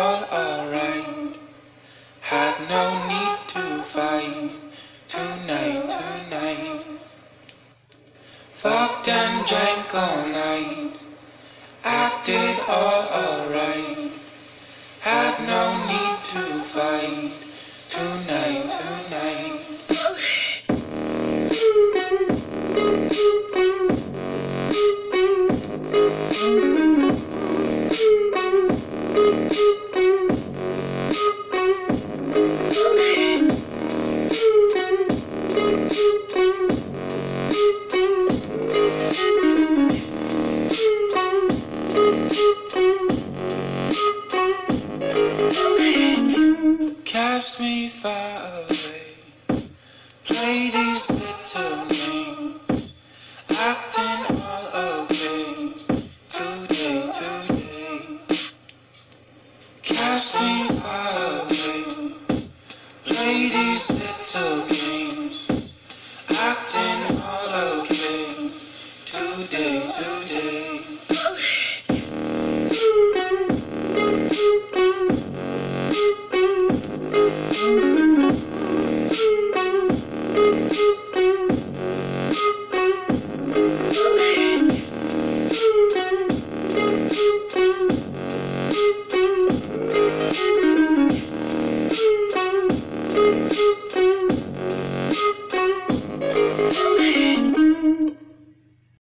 all alright. Had no need to fight tonight. Fucked and drank all night. Acted all alright. Had no need to fight tonight. Cast me far away. Play these little games. Acting all okay. Today. Cast me far away. Play these little games. Acting all okay. Today.